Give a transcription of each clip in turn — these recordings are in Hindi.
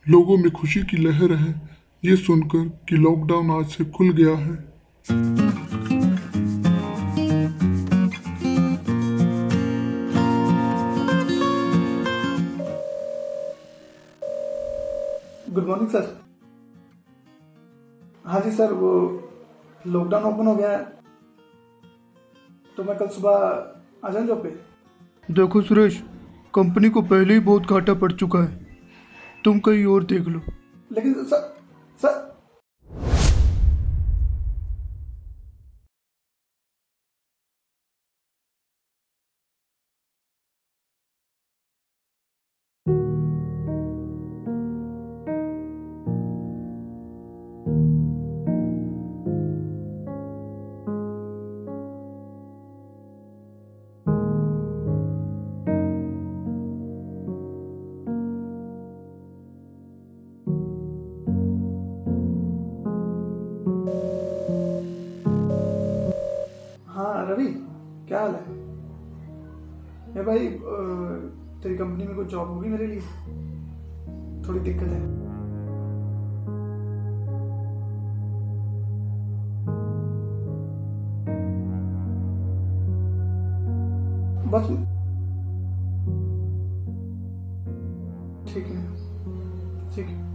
लोगों में खुशी की लहर है ये सुनकर कि लॉकडाउन आज से खुल गया है। Good morning sir. हाँ जी सर, वो लॉकडाउन ओपन हो गया है तो मैं कल सुबह आ जाऊँ जॉब पे। देखो सुरेश, कंपनी को पहले ही बहुत घाटा पड़ चुका है, तुम कहीं और देख लो। लेकिन सर हाँ रवि, क्या हाल है? भाई तेरी कंपनी में कोई जॉब होगी मेरे लिए? थोड़ी दिक्कत है। बस ठीक है, ठीक है।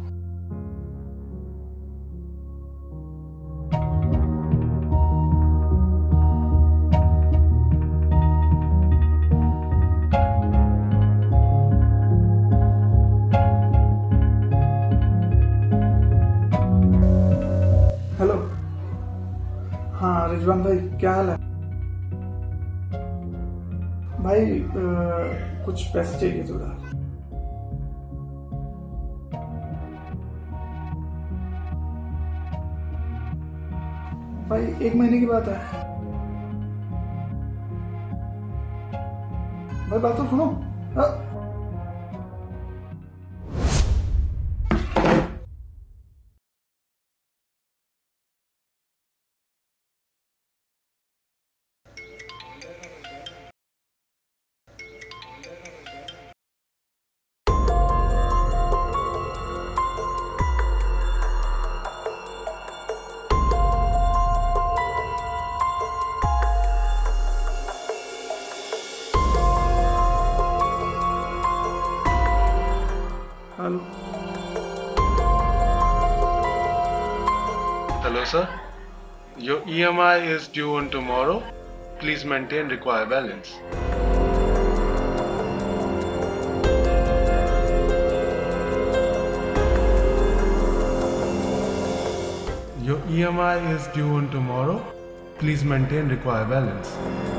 हेलो। हाँ रिजवान भाई, क्या हाल है? भाई कुछ पैसे चाहिए थोड़ा। भाई 1 महीने की बात है। भाई बात तो सुनो। Hello. Hello, sir. Your EMI is due on tomorrow. Please maintain required balance. Your EMI is due on tomorrow. Please maintain required balance.